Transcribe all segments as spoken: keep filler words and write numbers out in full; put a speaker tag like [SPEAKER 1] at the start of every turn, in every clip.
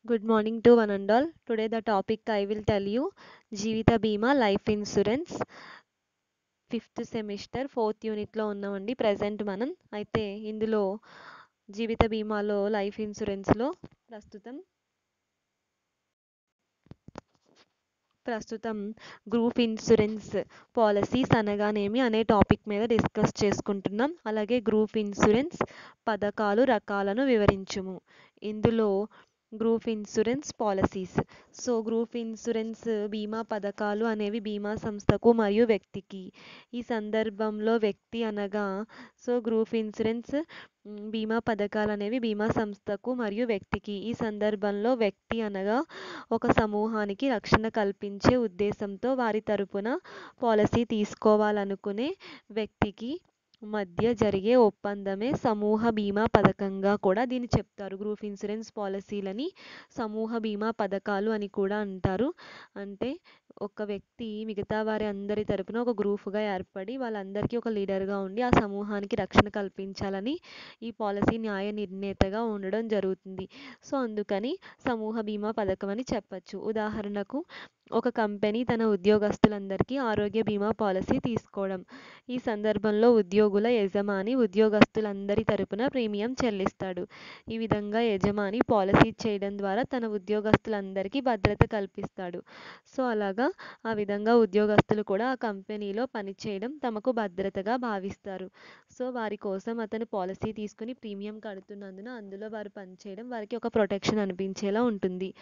[SPEAKER 1] Good morning to one and all. Today the topic I will tell you Jeevita Bima Life Insurance fifth semester fourth యూనిట్లో ఉన్నామండి present మనం. అయితే ఇందులో జీవిత బీమాలో life ఇన్సూరెన్స్లో ప్రస్తుతం ప్రస్తుతం గ్రూప్ ఇన్సూరెన్స్ పాలసీస్ అనగానేమి అనే టాపిక్ మీద డిస్కస్ చేసుకుంటున్నాం. అలాగే గ్రూప్ ఇన్సూరెన్స్ పథకాలు రకాలను వివరించుము. ఇందులో group insurance policies. So group insurance బీమా పథకాలు అనేవి బీమా సంస్థకు మరియు వ్యక్తికి. ఈ సందర్భంలో వ్యక్తి అనగా సో గ్రూప్ ఇన్సూరెన్స్ బీమా పథకాలు అనేవి బీమా సంస్థకు మరియు వ్యక్తికి. ఈ సందర్భంలో వ్యక్తి అనగా ఒక సమూహానికి రక్షణ కల్పించే ఉద్దేశంతో వారి తరపున పాలసీ తీసుకోవాలనుకునే వ్యక్తికి మధ్య జరిగే ఒప్పందమే సమూహ బీమా పథకంగా కూడా దీన్ని చెప్తారు. గ్రూప్ ఇన్సూరెన్స్ పాలసీలని సమూహ బీమా పథకాలు అని కూడా అంటారు. అంటే ఒక వ్యక్తి మిగతా వారి అందరి తరపున ఒక గ్రూప్గా ఏర్పడి వాళ్ళందరికీ ఒక లీడర్గా ఉండి ఆ సమూహానికి రక్షణ కల్పించాలని ఈ పాలసీ న్యాయ నిర్ణేతగా ఉండడం జరుగుతుంది. సో అందుకని సమూహ బీమా పథకం అని చెప్పచ్చు. ఉదాహరణకు ఒక కంపెనీ తన ఉద్యోగస్తులందరికీ ఆరోగ్య బీమా పాలసీ తీసుకోవడం. ఈ సందర్భంలో ఉద్యోగుల యజమాని ఉద్యోగస్తులందరి తరపున ప్రీమియం చెల్లిస్తాడు. ఈ విధంగా యజమాని పాలసీ చేయడం ద్వారా తన ఉద్యోగస్తులందరికీ భద్రత కల్పిస్తాడు. సో అలాగా ఆ విధంగా ఉద్యోగస్తులు కూడా ఆ కంపెనీలో పనిచేయడం తమకు భద్రతగా భావిస్తారు. సో వారి కోసం అతను పాలసీ తీసుకుని ప్రీమియం కడుతున్నందున అందులో వారు పనిచేయడం వారికి ఒక ప్రొటెక్షన్ అనిపించేలా ఉంటుంది.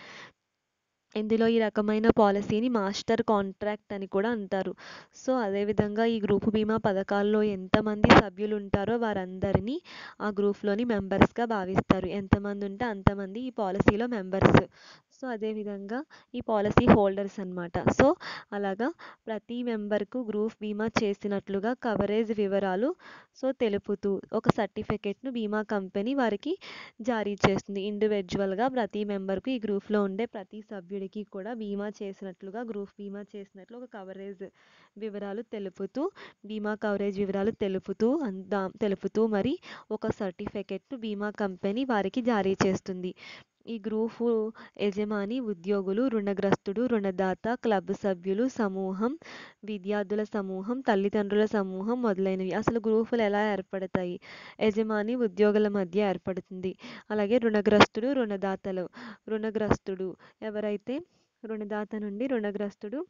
[SPEAKER 1] ఇందులో ఈ రకమైన పాలసీని మాస్టర్ కాంట్రాక్ట్ అని కూడా అంటారు. సో అదేవిధంగా ఈ గ్రూప్ బీమా పథకాల్లో ఎంతమంది సభ్యులు ఉంటారో వారందరినీ ఆ గ్రూప్లోని మెంబర్స్గా భావిస్తారు. ఎంతమంది ఉంటే అంతమంది ఈ పాలసీలో మెంబర్స్. సో అదేవిధంగా ఈ పాలసీ హోల్డర్స్ అనమాట. సో అలాగా ప్రతి మెంబర్కు గ్రూప్ బీమా చేసినట్లుగా కవరేజ్ వివరాలు సో తెలుపుతూ ఒక సర్టిఫికెట్ను బీమా కంపెనీ వారికి జారీ చేస్తుంది. ఇండివిజువల్గా ప్రతి మెంబర్కు ఈ గ్రూప్లో ఉండే ప్రతి సభ్యుడికి కూడా బీమా చేసినట్లుగా గ్రూప్ బీమా చేసినట్లు ఒక కవరేజ్ వివరాలు తెలుపుతూ బీమా కవరేజ్ వివరాలు తెలుపుతూ అందా తెలుపుతూ మరి ఒక సర్టిఫికెట్ను బీమా కంపెనీ వారికి జారీ చేస్తుంది. ఈ గ్రూపు యజమాని ఉద్యోగులు, రుణగ్రస్తుడు, రుణదాత, క్లబ్ సభ్యులు, సమూహం, విద్యార్థుల సమూహం, తల్లిదండ్రుల సమూహం మొదలైనవి. అసలు గ్రూపులు ఎలా ఏర్పడతాయి? యజమాని ఉద్యోగుల మధ్య ఏర్పడుతుంది. అలాగే రుణగ్రస్తుడు, రుణదాతలు. రుణగ్రస్తుడు ఎవరైతే రుణదాత నుండి రుణగ్రస్తుడు.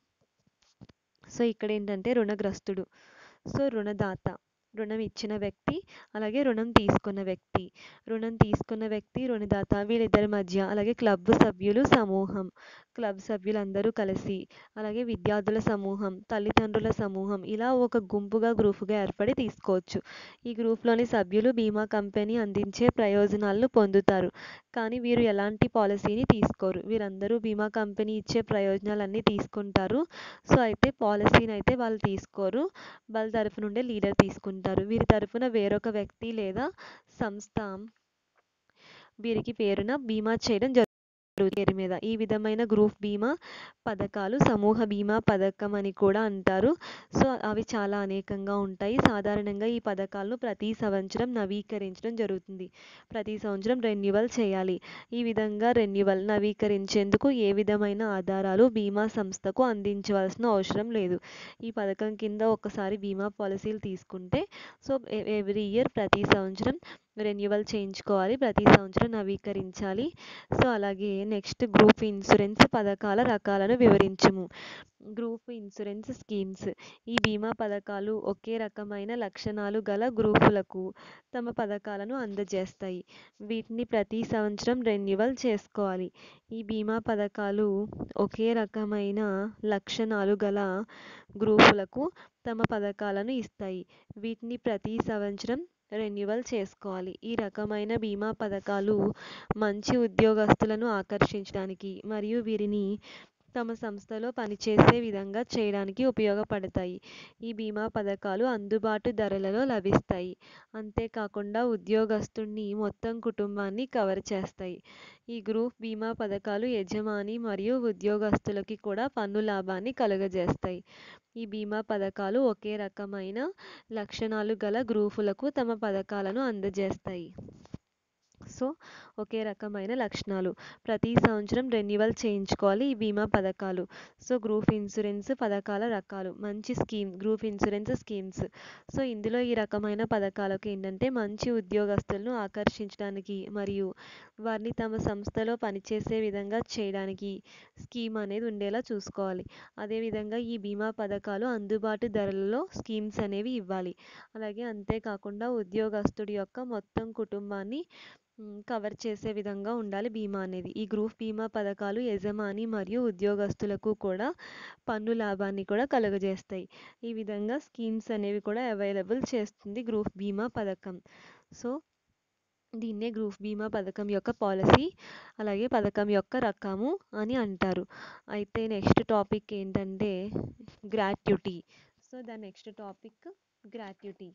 [SPEAKER 1] సో ఇక్కడ ఏంటంటే రుణగ్రస్తుడు సో రుణదాత రుణం ఇచ్చిన వ్యక్తి, అలాగే రుణం తీసుకున్న వ్యక్తి. రుణం తీసుకున్న వ్యక్తి, రుణదాత వీళ్ళిద్దరి మధ్య. అలాగే క్లబ్ సభ్యులు సమూహం, క్లబ్ సభ్యులందరూ కలిసి. అలాగే విద్యార్థుల సమూహం, తల్లిదండ్రుల సమూహం. ఇలా ఒక గుంపుగా గ్రూపుగా ఏర్పడి తీసుకోవచ్చు. ఈ గ్రూప్లోని సభ్యులు బీమా కంపెనీ అందించే ప్రయోజనాలను పొందుతారు. కానీ వీరు ఎలాంటి పాలసీని తీసుకోరు. వీరందరూ బీమా కంపెనీ ఇచ్చే ప్రయోజనాలన్నీ తీసుకుంటారు. సో అయితే పాలసీని అయితే వాళ్ళు తీసుకోరు. వాళ్ళ తరఫు నుండే లీడర్ తీసుకుంటారు. వీరి తరఫున వేరొక వ్యక్తి లేదా సంస్థ వీరికి పేరున బీమా చేయడం జరుగుతుంది పేరు మీద. ఈ విధమైన గ్రూప్ బీమా పథకాలు సమూహ బీమా పథకం అని కూడా అంటారు. సో అవి చాలా అనేకంగా ఉంటాయి. సాధారణంగా ఈ పథకాలను ప్రతి సంవత్సరం నవీకరించడం జరుగుతుంది. ప్రతి సంవత్సరం రెన్యువల్ చేయాలి. ఈ విధంగా రెన్యువల్ నవీకరించేందుకు ఏ విధమైన ఆధారాలు బీమా సంస్థకు అందించవలసిన అవసరం లేదు. ఈ పథకం కింద ఒకసారి బీమా పాలసీలు తీసుకుంటే సో ఎవ్రీ ఇయర్ ప్రతి సంవత్సరం రెన్యువల్ చేయించుకోవాలి, ప్రతి సంవత్సరం నవీకరించాలి. సో అలాగే నెక్స్ట్ గ్రూప్ ఇన్సూరెన్స్ పథకాల రకాలను వివరించుము. Group insurance schemes. ఈ బీమా పథకాలు ఒకే రకమైన లక్షణాలు గల గ్రూపులకు తమ పథకాలను అందజేస్తాయి. వీటిని ప్రతి సంవత్సరం రెన్యువల్ చేసుకోవాలి. ఈ బీమా పథకాలు ఒకే రకమైన లక్షణాలు గల గ్రూపులకు తమ పథకాలను ఇస్తాయి. వీటిని ప్రతి సంవత్సరం రెన్యువల్ చేసుకోవాలి. ఈ రకమైన బీమా పథకాలు మంచి ఉద్యోగస్తులను ఆకర్షించడానికి మరియు వీరిని తమ సంస్థలో పనిచేసే విధంగా చేయడానికి ఉపయోగపడతాయి. ఈ బీమా పథకాలు అందుబాటు ధరలలో లభిస్తాయి. అంతేకాకుండా ఉద్యోగస్తుడిని మొత్తం కుటుంబాన్ని కవర్ చేస్తాయి. ఈ గ్రూప్ బీమా పథకాలు యజమాని మరియు ఉద్యోగస్తులకి కూడా పన్ను లాభాన్ని కలుగజేస్తాయి. ఈ బీమా పథకాలు ఒకే రకమైన లక్షణాలు గల గ్రూపులకు తమ పథకాలను అందజేస్తాయి. సో ఒకే రకమైన లక్షణాలు, ప్రతి సంవత్సరం రెన్యువల్ చేయించుకోవాలి ఈ బీమా పథకాలు. సో గ్రూప్ ఇన్సూరెన్స్ పథకాల రకాలు, మంచి scheme group insurance schemes. So ఇందులో ఈ రకమైన పథకాలకు ఏంటంటే మంచి ఉద్యోగస్తులను ఆకర్షించడానికి మరియు వారిని తమ సంస్థలో పనిచేసే విధంగా చేయడానికి స్కీమ్ అనేది ఉండేలా చూసుకోవాలి. అదేవిధంగా ఈ బీమా పథకాలు అందుబాటు ధరలలో స్కీమ్స్ అనేవి ఇవ్వాలి. అలాగే అంతేకాకుండా ఉద్యోగస్తుడి యొక్క మొత్తం కుటుంబాన్ని కవర్ చేసే విధంగా ఉండాలి బీమా అనేది. ఈ గ్రూప్ బీమా పథకాలు యజమాని మరియు ఉద్యోగస్తులకు కూడా పన్ను లాభాన్ని కూడా కలుగజేస్తాయి. ఈ విధంగా స్కీమ్స్ అనేవి కూడా అవైలబుల్ చేస్తుంది గ్రూప్ బీమా పథకం. సో దీన్నే గ్రూప్ బీమా పథకం యొక్క పాలసీ అలాగే పథకం యొక్క రకము అని అంటారు. అయితే నెక్స్ట్ టాపిక్ ఏంటంటే gratuity. So the next topic gratuity.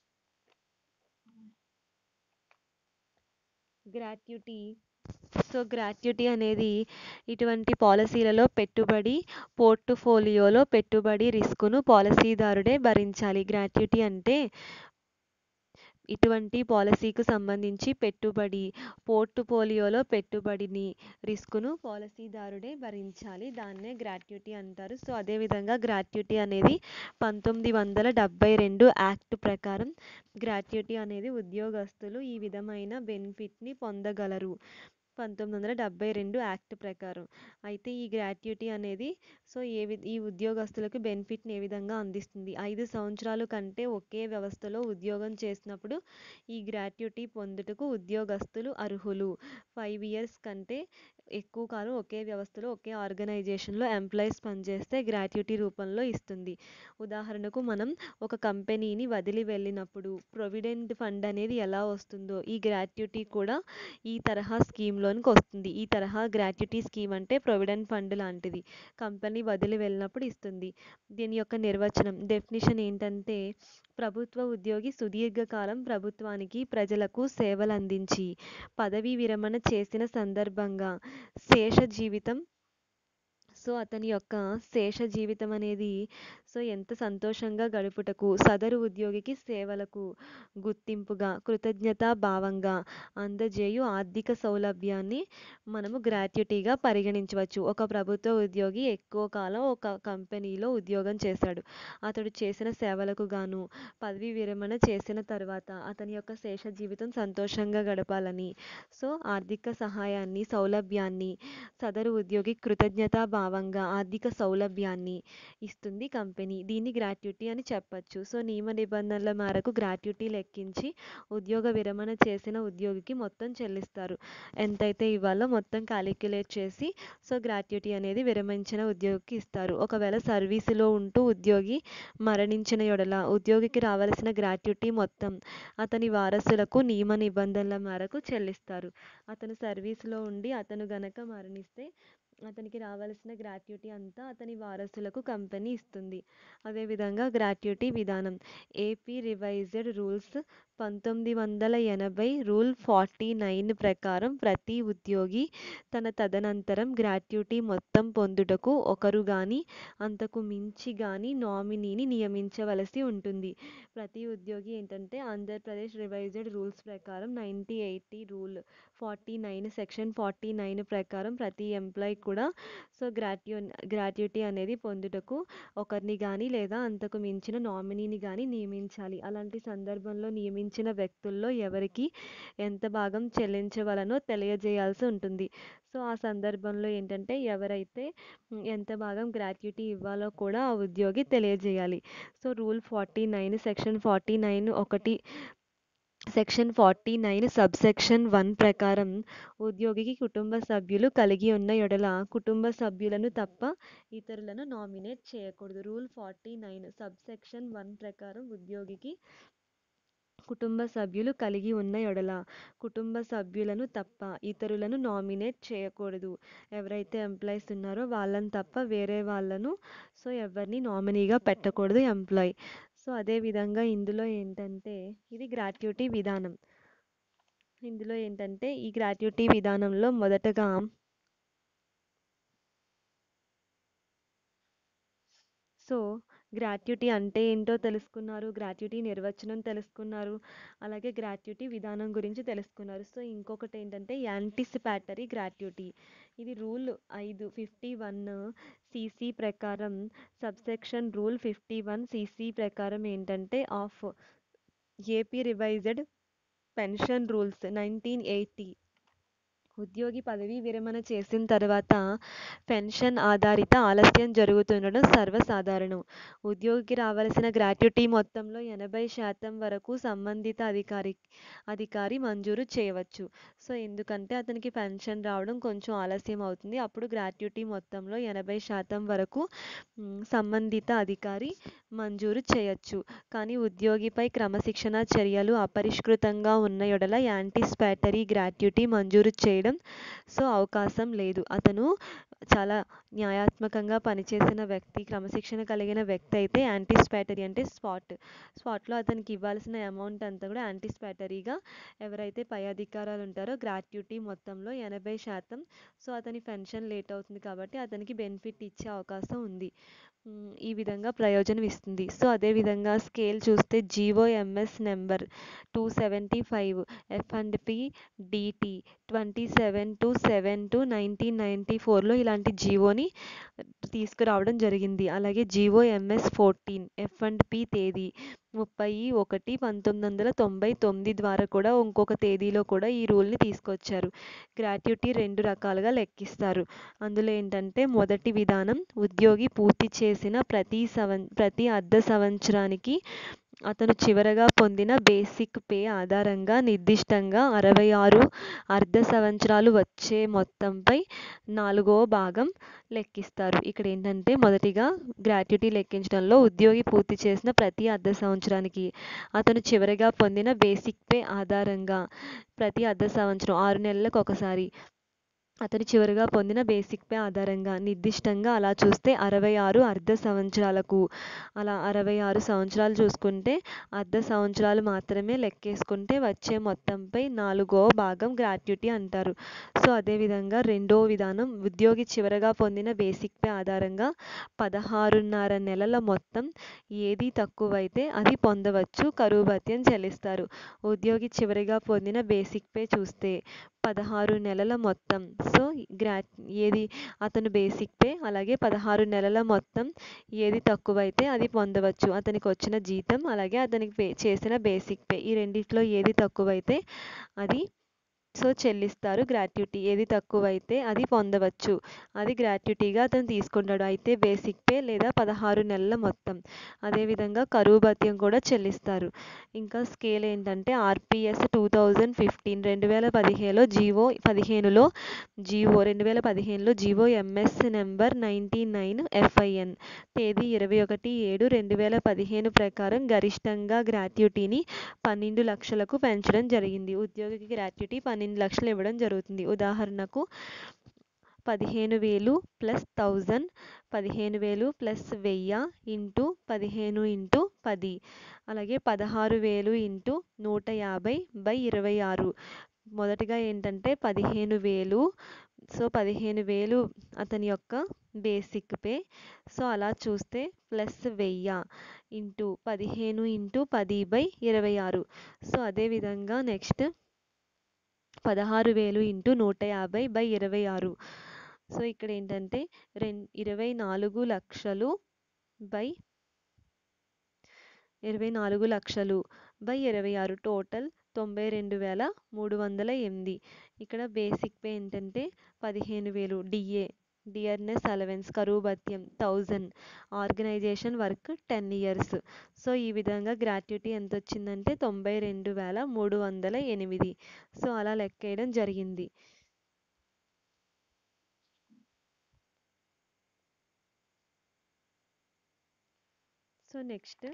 [SPEAKER 1] Gratuity so gratuity అనేది ఇటువంటి పాలసీలలో పెట్టుబడి పోర్ట్ఫోలియోలో పెట్టుబడి రిస్కును పాలసీదారుడే భరించాలి. గ్రాట్యుటీ అంటే ఇటువంటి పాలసీకి సంబంధించి పెట్టుబడి పోర్ట్ఫోలియోలో పెట్టుబడిని రిస్కును పాలసీదారుడే భరించాలి. దాన్నే గ్రాట్యుటీ అంటారు. సో అదేవిధంగా గ్రాట్యుటీ అనేది పంతొమ్మిది వందల డెబ్బై రెండు యాక్ట్ ప్రకారం గ్రాట్యుటీ అనేది ఉద్యోగస్తులు ఈ విధమైన బెనిఫిట్ని పొందగలరు పంతొమ్మిది వందల డెబ్బై రెండు యాక్ట్ ప్రకారం. అయితే ఈ గ్రాట్యుటీ అనేది సో ఏ వి ఈ ఉద్యోగస్తులకు బెనిఫిట్ని ఏ విధంగా అందిస్తుంది, ఐదు సంవత్సరాల కంటే ఒకే వ్యవస్థలో ఉద్యోగం చేసినప్పుడు ఈ గ్రాట్యుటీ పొందుటకు ఉద్యోగస్తులు అర్హులు. ఫైవ్ ఇయర్స్ కంటే ఎక్కువ కాలం ఒకే వ్యవస్థలో ఒకే ఆర్గనైజేషన్లో ఎంప్లాయీస్ పనిచేస్తే గ్రాట్యుటీ రూపంలో ఇస్తుంది. ఉదాహరణకు మనం ఒక కంపెనీని వదిలి వెళ్ళినప్పుడు ప్రొవిడెంట్ ఫండ్ అనేది ఎలా వస్తుందో ఈ గ్రాట్యుటీ కూడా ఈ తరహా స్కీమ్లోనికి వస్తుంది. ఈ తరహా గ్రాట్యుటీ స్కీమ్ అంటే ప్రొవిడెంట్ ఫండ్ లాంటిది, కంపెనీ వదిలి వెళ్ళినప్పుడు ఇస్తుంది. దీని యొక్క నిర్వచనం డెఫినిషన్ ఏంటంటే ప్రభుత్వ ఉద్యోగి సుదీర్ఘకాలం ప్రభుత్వానికి ప్రజలకు సేవలు అందించి పదవీ విరమణ చేసిన సందర్భంగా శేష జీవితం సో అతని యొక్క శేష జీవితం అనేది సో ఎంత సంతోషంగా గడుపుటకు సదరు ఉద్యోగికి సేవలకు గుర్తింపుగా కృతజ్ఞతా భావంగా అందజేయు ఆర్థిక సౌలభ్యాన్ని మనము గ్రాట్యుటీగా పరిగణించవచ్చు. ఒక ప్రభుత్వ ఉద్యోగి ఎక్కువ కాలం ఒక కంపెనీలో ఉద్యోగం చేశాడు. అతడు చేసిన సేవలకు గాను పదవీ విరమణ చేసిన తర్వాత అతని యొక్క శేష జీవితం సంతోషంగా గడపాలని సో ఆర్థిక సహాయాన్ని సౌలభ్యాన్ని సదరు ఉద్యోగి కృతజ్ఞతా భావంగా ఆర్థిక సౌలభ్యాన్ని ఇస్తుంది కంపెనీ. దీన్ని గ్రాట్యుటీ అని చెప్పచ్చు. సో నియమ నిబంధనల మేరకు గ్రాట్యుటీ లెక్కించి ఉద్యోగ విరమణ చేసిన ఉద్యోగికి మొత్తం చెల్లిస్తారు. ఎంతైతే ఇవ్వాలో మొత్తం క్యాలిక్యులేట్ చేసి సో గ్రాట్యుటీ అనేది విరమించిన ఉద్యోగికి ఇస్తారు. ఒకవేళ సర్వీసులో ఉంటూ ఉద్యోగి మరణించిన యెడల ఉద్యోగికి రావలసిన గ్రాట్యుటీ మొత్తం అతని వారసులకు నియమ నిబంధనల మేరకు చెల్లిస్తారు. అతను సర్వీసులో ఉండి అతను గనక మరణిస్తే అతనికి రావలసిన గ్రాట్యుటీ అంతా అతని వారసులకు కంపెనీ ఇస్తుంది. అదేవిధంగా గ్రాట్యుటీ విధానం ఏపీ రివైజ్డ్ రూల్స్ పంతొమ్మిది వందల ఎనభై రూల్ ఫార్టీ నైన్ ప్రకారం ప్రతి ఉద్యోగి తన తదనంతరం గ్రాట్యుటీ మొత్తం పొందుటకు ఒకరు గాని అంతకు మించి గాని నామినీని నియమించవలసి ఉంటుంది. ప్రతి ఉద్యోగి ఏంటంటే ఆంధ్రప్రదేశ్ రివైజ్డ్ రూల్స్ ప్రకారం nineteen eighty rule forty nine section forty nine ప్రకారం ప్రతి ఎంప్లాయీ కూడా సో గ్రాట్యు గ్రాట్యుటీ అనేది పొందుటకు ఒకరిని కానీ లేదా అంతకు మించిన నామినీని కానీ నియమించాలి. అలాంటి సందర్భంలో నియమించిన వ్యక్తుల్లో ఎవరికి ఎంత భాగం చెల్లించవలనో తెలియజేయాల్సి ఉంటుంది. సో ఆ సందర్భంలో ఏంటంటే ఎవరైతే ఎంత భాగం గ్రాట్యుటీ ఇవ్వాలో కూడా ఆ ఉద్యోగి తెలియజేయాలి. So rule forty nine section forty nine ఒకటి section forty nine sub section one ప్రకారం ఉద్యోగికి కుటుంబ సభ్యులు కలిగి ఉన్న యెడల కుటుంబ సభ్యులను తప్ప ఇతరులను నామినేట్ చేయకూడదు. Rule forty nine sub section one ప్రకారం ఉద్యోగికి కుటుంబ సభ్యులు కలిగి ఉన్న యెడల కుటుంబ సభ్యులను తప్ప ఇతరులను నామినేట్ చేయకూడదు. ఎవరైతే ఎంప్లాయీస్ ఉన్నారో వాళ్ళని తప్ప వేరే వాళ్ళను సో ఎవరిని నామినీగా పెట్టకూడదు ఎంప్లాయీ. సో అదేవిధంగా ఇందులో ఏంటంటే ఇది గ్రాట్యుటీ విధానం. ఇందులో ఏంటంటే ఈ గ్రాట్యుటీ విధానంలో మొదటగా సో గ్రాట్యుటీ అంటే ఏంటో తెలుసుకున్నారు, గ్రాట్యుటీ నిర్వచనం తెలుసుకున్నారు, అలాగే గ్రాట్యుటీ విధానం గురించి తెలుసుకున్నారు. సో ఇంకొకటి ఏంటంటే యాంటిసిపాటరీ గ్రాట్యుటీ. ఇది రూల్ ఐదు ఫిఫ్టీ వన్ సిసి ప్రకారం, subsection rule fifty one CC ప్రకారం ఏంటంటే of AP revised pension rules nineteen eighty, ఉద్యోగి పదవీ విరమణ చేసిన తర్వాత పెన్షన్ ఆధారిత ఆలస్యం జరుగుతుండడం సర్వసాధారణం. ఉద్యోగికి రావాల్సిన గ్రాట్యుటీ మొత్తంలో ఎనభై శాతం వరకు సంబంధిత అధికారి అధికారి మంజూరు చేయవచ్చు. సో ఎందుకంటే అతనికి పెన్షన్ రావడం కొంచెం ఆలస్యం అవుతుంది, అప్పుడు గ్రాట్యుటీ మొత్తంలో ఎనభై శాతం వరకు మ్, సంబంధిత అధికారి మంజూరు చేయొచ్చు. కానీ ఉద్యోగిపై క్రమశిక్షణా చర్యలు అపరిష్కృతంగా ఉన్న యెడల యాంటిసిపేటరీ గ్రాట్యుటీ మంజూరు చేయడం సో అవకాశం లేదు. అతను చాలా న్యాయాత్మకంగా పనిచేసిన వ్యక్తి, క్రమశిక్షణ కలిగిన వ్యక్తి అయితే యాంటిసిపేటరీ అంటే స్పాట్ స్పాట్లో అతనికి ఇవ్వాల్సిన అమౌంట్ అంతా కూడా యాంటిసిపేటరీగా ఎవరైతే పై అధికారాలు ఉంటారో గ్రాట్యుటీ మొత్తంలో ఎనభై శాతం సో అతని పెన్షన్ లేట్ అవుతుంది కాబట్టి అతనికి బెనిఫిట్ ఇచ్చే అవకాశం ఉంది. మ్, ఈ విధంగా ప్రయోజనం ఇస్తుంది. సో అదేవిధంగా స్కేల్ చూస్తే GOMS number two seventy five F and P DT twenty seven to seven to nineteen ninety ఫోర్లో ఇలాంటి జీవోని తీసుకురావడం జరిగింది. అలాగే GOMS fourteen F and P తేదీ ముప్పై ఒకటి పంతొమ్మిది వందల తొంభై తొమ్మిది ద్వారా కూడా ఇంకొక తేదీలో కూడా ఈ రూల్ని తీసుకొచ్చారు. గ్రాట్యుటీ రెండు రకాలుగా లెక్కిస్తారు. అందులో ఏంటంటే మొదటి విధానం, ఉద్యోగి పూర్తి చేసిన ప్రతి సంవ ప్రతి అర్ధ సంవత్సరానికి అతను చివరగా పొందిన బేసిక్ పే ఆధారంగా నిర్దిష్టంగా అరవై ఆరు అర్ధ సంవత్సరాలు వచ్చే మొత్తంపై నాలుగవ భాగం లెక్కిస్తారు. ఇక్కడ ఏంటంటే మొదటిగా గ్రాట్యుటీ లెక్కించడంలో ఉద్యోగి పూర్తి చేసిన ప్రతి అర్ధ సంవత్సరానికి అతను చివరిగా పొందిన బేసిక్ పే ఆధారంగా ప్రతి అర్ధ సంవత్సరం ఆరు నెలలకు ఒకసారి అతను చివరిగా పొందిన బేసిక్ పే ఆధారంగా నిర్దిష్టంగా అలా చూస్తే అరవై ఆరు అర్ధ సంవత్సరాలకు, అలా అరవై ఆరు సంవత్సరాలు చూసుకుంటే అర్ధ సంవత్సరాలు మాత్రమే లెక్కేసుకుంటే వచ్చే మొత్తంపై నాలుగో భాగం గ్రాట్యుటీ అంటారు. సో అదేవిధంగా రెండో విధానం, ఉద్యోగి చివరగా పొందిన బేసిక్ పే ఆధారంగా పదహారున్నర నెలల మొత్తం ఏది తక్కువైతే అది పొందవచ్చు, కరువు భత్యం చెల్లిస్తారు. ఉద్యోగి చివరిగా పొందిన బేసిక్ పే చూస్తే పదహారు నెలల మొత్తం సో గ్రా ఏది అతను బేసిక్ పే అలాగే పదహారు నెలల మొత్తం ఏది తక్కువైతే అది పొందవచ్చు. అతనికి వచ్చిన జీతం అలాగే అతనికి పే చేసిన బేసిక్ పే ఈ రెండిట్లో ఏది తక్కువైతే అది సో చెల్లిస్తారు గ్రాట్యుటీ. ఏది తక్కువైతే అది పొందవచ్చు, అది గ్రాట్యుటీగా అతను తీసుకుంటాడు. అయితే బేసిక్ పే లేదా పదహారు నెలల మొత్తం. అదేవిధంగా కరువు భత్యం కూడా చెల్లిస్తారు. ఇంకా స్కేల్ ఏంటంటే ఆర్పిఎస్ టూ థౌజండ్ ఫిఫ్టీన్ రెండు వేల పదిహేనులో జీవో పదిహేనులో జీవో రెండు వేల పదిహేనులో GO MS number ninety nine FIN తేదీ ఇరవై ఒకటి ఏడు రెండు వేల పదిహేను ప్రకారం గరిష్టంగా గ్రాట్యుటీని పన్నెండు లక్షలకు పెంచడం జరిగింది. ఉద్యోగికి గ్రాట్యుటీ పన్నెండు లక్షలు ఇవ్వడం జరుగుతుంది. ఉదాహరణకు పదిహేను వేలు ప్లస్ థౌజండ్, పదిహేను వేలు ప్లస్ వెయ్యి ఇంటూ పదిహేను ఇంటూ పది, అలాగే పదహారు వేలు ఇంటూ నూట యాభై బై ఇరవై ఆరు. మొదటిగా ఏంటంటే పదిహేను వేలు సో పదిహేను వేలు అతని యొక్క బేసిక్ పే సో అలా చూస్తే ప్లస్ వెయ్యి ఇంటూ పదిహేను ఇంటూ పది బై ఇరవై ఆరు. సో అదేవిధంగా నెక్స్ట్ పదహారు వేలు ఇంటూ నూట యాభై బై ఇరవై ఆరు. సో ఇక్కడ ఏంటంటే రెం ఇరవై నాలుగు లక్షలు బై ఇరవై నాలుగు లక్షలు బై ఇరవై ఆరు టోటల్ తొంభై రెండు వేల మూడు వందల ఎనిమిది. ఇక్కడ బేసిక్ పే ఏంటంటే పదిహేను వేలు, డిఏ డియర్నెస్ అలవెన్స్ కరువు భత్యం thousand, organisation work ten years. So ఈ విధంగా గ్రాట్యుటీ ఎంత వచ్చిందంటే తొంభై రెండు వేల మూడు వందల ఎనిమిది. సో అలా లెక్కేయడం జరిగింది. సో నెక్స్ట్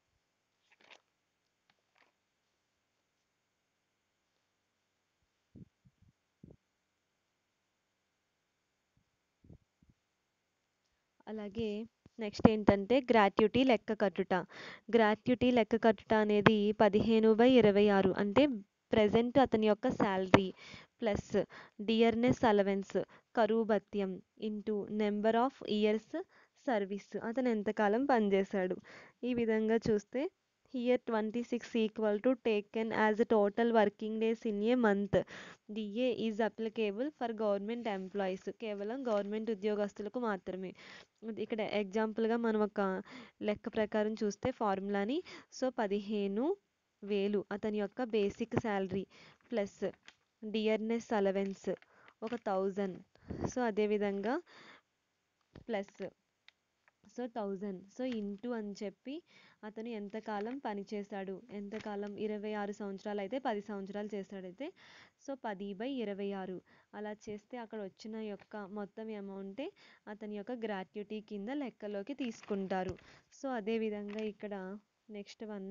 [SPEAKER 1] అలాగే నెక్స్ట్ ఏంటంటే గ్రాట్యుటీ లెక్క కట్టుట. గ్రాట్యుటీ లెక్క కట్టుట అనేది పదిహేను బై ఇరవై ఆరు అంటే ప్రజెంట్ అతని యొక్క శాలరీ ప్లస్ డియర్నెస్ అలవెన్స్ కరువు భత్యం into number of years service, అతను ఎంతకాలం పనిచేశాడు. ఈ విధంగా చూస్తే here twenty six equal to taken as total working days in a month. DA is applicable for government employees, కేవలం గవర్నమెంట్ ఉద్యోగస్తులకు మాత్రమే. ఇక్కడ ఎగ్జాంపుల్గా మనం ఒక లెక్క ప్రకారం చూస్తే ఫార్ములాని, సో పదిహేను వేలు అతని యొక్క basic salary plus dearness allowance ఒక థౌజండ్, సో అదేవిధంగా plus so thousand, so into అని చెప్పి అతను ఎంతకాలం పనిచేశాడు, ఎంతకాలం ఇరవై ఆరు సంవత్సరాలు అయితే పది సంవత్సరాలు చేశాడైతే సో పది బై ఇరవై ఆరు అలా చేస్తే అక్కడ వచ్చిన యొక్క మొత్తం అమౌంటే అతని యొక్క గ్రాట్యుటీ కింద లెక్కలోకి తీసుకుంటారు. సో అదేవిధంగా ఇక్కడ నెక్స్ట్ వన్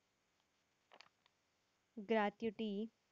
[SPEAKER 1] గ్రాట్యుటీ.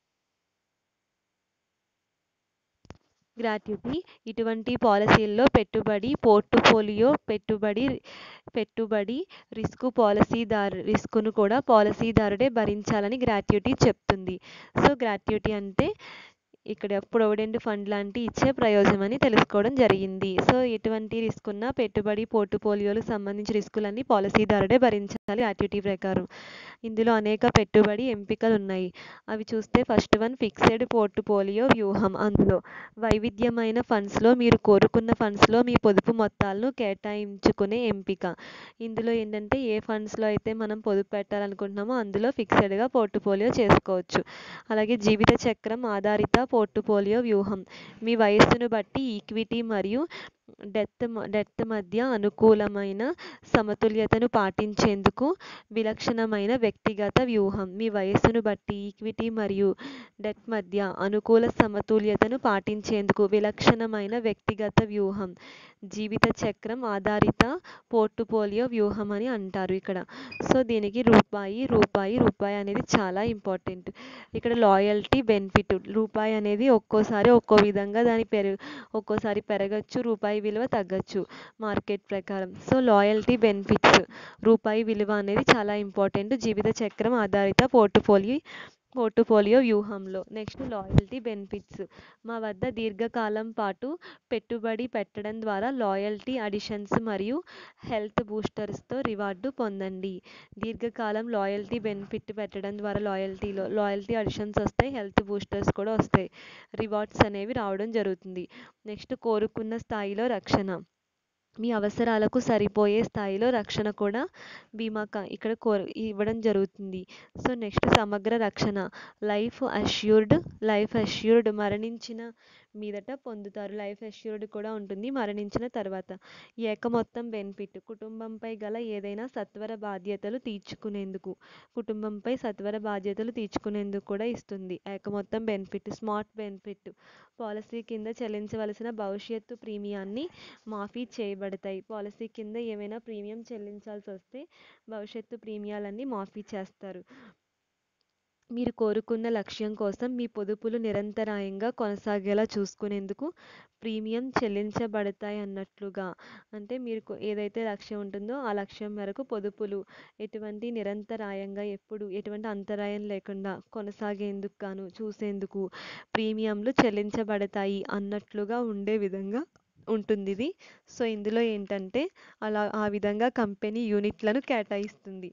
[SPEAKER 1] గ్రాట్యుటీ ఇటువంటి పాలసీల్లో పెట్టుబడి పోర్ట్ఫోలియో పెట్టుబడి పెట్టుబడి రిస్క్ పాలసీదారు రిస్కును కూడా పాలసీదారుడే భరించాలని గ్రాట్యుటీ చెప్తుంది. సో గ్రాట్యుటీ అంటే ఇక్కడ ప్రొవిడెంట్ ఫండ్ లాంటి ఇచ్చే ప్రయోజనం అని తెలుసుకోవడం జరిగింది. సో ఎటువంటి రిస్క్ ఉన్నా పెట్టుబడి పోర్ట్ఫోలియోలకు సంబంధించి రిస్కులన్నీ పాలసీదారుడే భరించాలి గ్రాట్యుటీ ప్రకారం. ఇందులో అనేక పెట్టుబడి ఎంపికలు ఉన్నాయి. అవి చూస్తే ఫస్ట్ వన్ ఫిక్స్డ్ పోర్ట్ఫోలియో వ్యూహం. అందులో వైవిధ్యమైన ఫండ్స్లో మీరు కోరుకున్న ఫండ్స్లో మీ పొదుపు మొత్తాలను కేటాయించుకునే ఎంపిక. ఇందులో ఏంటంటే ఏ ఫండ్స్లో అయితే మనం పొదుపు పెట్టాలనుకుంటున్నామో అందులో ఫిక్స్డ్గా పోర్ట్ఫోలియో చేసుకోవచ్చు. అలాగే జీవిత చక్రం ఆధారిత పోర్ట్ఫోలియో వ్యూహం. మీ వయస్సును బట్టి ఈక్విటీ మరియు డెత్ డెత్ మధ్య అనుకూలమైన సమతుల్యతను పాటించేందుకు విలక్షణమైన వ్యక్తిగత వ్యూహం. మీ వయస్సును బట్టి ఈక్విటీ మరియు డెత్ మధ్య అనుకూల సమతుల్యతను పాటించేందుకు విలక్షణమైన వ్యక్తిగత వ్యూహం జీవిత చక్రం ఆధారిత పోర్ట్ఫోలియో వ్యూహం అని అంటారు ఇక్కడ. సో దీనికి రూపాయి రూపాయి రూపాయి అనేది చాలా ఇంపార్టెంట్. ఇక్కడ లాయల్టీ బెనిఫిట్, రూపాయి అనేది ఒక్కోసారి ఒక్కో విధంగా దాని పెరుగు ఒక్కోసారి పెరగచ్చు, రూపాయి విలువ తగ్గచ్చు మార్కెట్ ప్రకారం. సో లాయల్టీ బెనిఫిట్స్, రూపాయి విలువ అనేది చాలా ఇంపార్టెంట్ జీవిత చక్రం ఆధారిత పోర్ట్ఫోలియో పోర్ట్ఫోలియో వ్యూహంలో. Next loyalty benefits. మా వద్ద దీర్ఘకాలం పాటు పెట్టుబడి పెట్టడం ద్వారా లాయల్టీ అడిషన్స్ మరియు హెల్త్ బూస్టర్స్తో రివార్డు పొందండి. దీర్ఘకాలం లాయల్టీ బెనిఫిట్ పెట్టడం ద్వారా లాయల్టీలో లాయల్టీ అడిషన్స్ వస్తాయి, హెల్త్ బూస్టర్స్ కూడా వస్తాయి, రివార్డ్స్ అనేవి రావడం జరుగుతుంది. నెక్స్ట్ కోరుకున్న స్థాయిలో రక్షణ. మీ అవసరాలకు సరిపోయే స్థాయిలో రక్షణ కూడా బీమా ఇక్కడ కో ఇవ్వడం జరుగుతుంది. సో నెక్స్ట్ సమగ్ర రక్షణ. లైఫ్ అష్యూర్డ్ లైఫ్ అష్యూర్డ్ మరణించిన మీదట పొందుతారు. లైఫ్ అష్యూర్డ్ కూడా ఉంటుంది మరణించిన తర్వాత. ఏక మొత్తం బెనిఫిట్. కుటుంబంపై గల ఏదైనా సత్వర బాధ్యతలు తీర్చుకునేందుకు కుటుంబంపై సత్వర బాధ్యతలు తీర్చుకునేందుకు కూడా ఇస్తుంది ఏక మొత్తం బెనిఫిట్. Smart benefit. పాలసీ కింద చెల్లించవలసిన భవిష్యత్తు ప్రీమియాన్ని మాఫీ చేయబడతాయి. పాలసీ కింద ఏమైనా ప్రీమియం చెల్లించాల్సి వస్తే భవిష్యత్తు ప్రీమియాలన్నీ మాఫీ చేస్తారు. మీరు కోరుకున్న లక్ష్యం కోసం మీ పొదుపులు నిరంతరాయంగా కొనసాగేలా చూసుకునేందుకు ప్రీమియం చెల్లించబడతాయి అన్నట్లుగా. అంటే మీరు ఏదైతే లక్ష్యం ఉంటుందో ఆ లక్ష్యం మేరకు పొదుపులు ఎటువంటి నిరంతరాయంగా ఎప్పుడు ఎటువంటి అంతరాయం లేకుండా కొనసాగేందుకు గాను చూసేందుకు ప్రీమియంలు చెల్లించబడతాయి అన్నట్లుగా ఉండే విధంగా ఉంటుంది ఇది. సో ఇందులో ఏంటంటే అలా ఆ విధంగా కంపెనీ యూనిట్లను కేటాయిస్తుంది.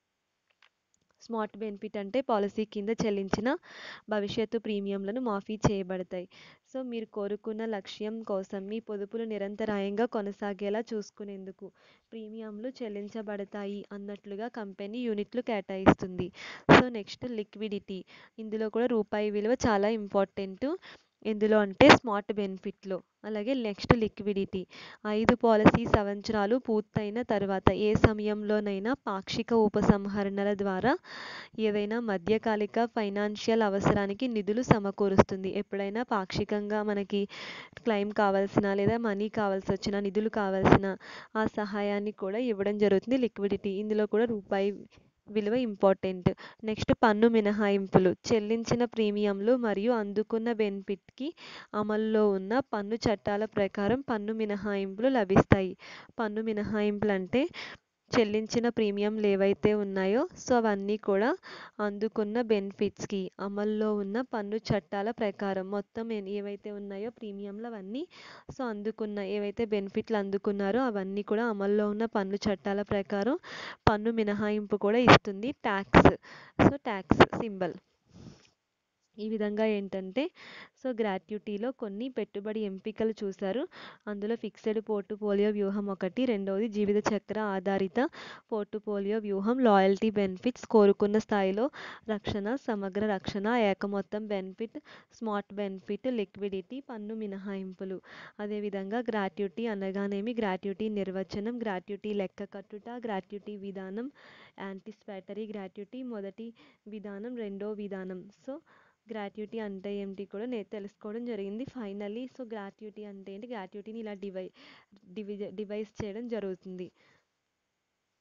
[SPEAKER 1] స్మార్ట్ బెనిఫిట్ అంటే పాలసీ కింద చెల్లించిన భవిష్యత్తు ప్రీమియంలను మాఫీ చేయబడతాయి. సో మీరు కోరుకున్న లక్ష్యం కోసం మీ పొదుపులు నిరంతరాయంగా కొనసాగేలా చూసుకునేందుకు ప్రీమియంలు చెల్లించబడతాయి అన్నట్లుగా కంపెనీ యూనిట్లు కేటాయిస్తుంది. So next liquidity. ఇందులో కూడా రూపాయి విలువ చాలా ఇంపార్టెంట్. ఎందులో అంటే స్మార్ట్ బెనిఫిట్లో. అలాగే నెక్స్ట్ లిక్విడిటీ. ఐదు పాలసీ సంవత్సరాలు పూర్తయిన తర్వాత ఏ సమయంలోనైనా పాక్షిక ఉపసంహరణల ద్వారా ఏదైనా మధ్యకాలిక ఫైనాన్షియల్ అవసరానికి నిధులు సమకూరుస్తుంది. ఎప్పుడైనా పాక్షికంగా మనకి క్లెయిమ్ కావాల్సిన లేదా మనీ కావాల్సి వచ్చిన నిధులు కావాల్సిన ఆ సహాయాన్ని కూడా ఇవ్వడం జరుగుతుంది లిక్విడిటీ. ఇందులో కూడా రూపాయి విలువ ఇంపార్టెంట్. నెక్స్ట్ పన్ను మినహాయింపులు. చెల్లించిన ప్రీమియంలు మరియు అందుకున్న బెనిఫిట్కి అమల్లో ఉన్న పన్ను చట్టాల ప్రకారం పన్ను మినహాయింపులు లభిస్తాయి. పన్ను మినహాయింపులు అంటే చెల్లించిన ప్రీమియంలు ఏవైతే ఉన్నాయో సో అవన్నీ కూడా అందుకున్న బెనిఫిట్స్కి అమల్లో ఉన్న పన్ను చట్టాల ప్రకారం మొత్తం ఏ- ఏవైతే ఉన్నాయో ప్రీమియంలు అవన్నీ సో అందుకున్న ఏవైతే బెనిఫిట్లు అందుకున్నారో అవన్నీ కూడా అమల్లో ఉన్న పన్ను చట్టాల ప్రకారం పన్ను మినహాయింపు కూడా ఇస్తుంది ట్యాక్స్. సో ట్యాక్స్ సింబల్ ఈ విధంగా ఏంటంటే సో గ్రాట్యుటీలో కొన్ని పెట్టుబడి ఎంపికలు చూశారు. అందులో ఫిక్స్డ్ పోర్టుఫోలియో వ్యూహం ఒకటి, రెండవది జీవిత చక్ర ఆధారిత పోర్టుఫోలియో వ్యూహం, లాయల్టీ బెనిఫిట్స్, కోరుకున్న స్థాయిలో రక్షణ, సమగ్ర రక్షణ, ఏకమొత్తం బెనిఫిట్, స్మార్ట్ బెనిఫిట్, లిక్విడిటీ, పన్ను మినహాయింపులు. అదేవిధంగా గ్రాట్యుటీ అనగానేమి, గ్రాట్యుటీ నిర్వచనం, గ్రాట్యుటీ లెక్క కట్టుట, గ్రాట్యుటీ విధానం, యాంటిసిపేటరీ గ్రాట్యుటీ మొదటి విధానం, రెండో విధానం. సో గ్రాట్యుటీ అంటే ఏంటి కూడా నేను తెలుసుకోవడం జరిగింది ఫైనల్లీ. సో గ్రాట్యుటీ అంటే ఏంటి, గ్రాట్యుటీని ఇలా డివై డివిజ డివైస్ చేయడం జరుగుతుంది.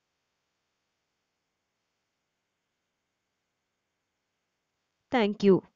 [SPEAKER 1] Thank you.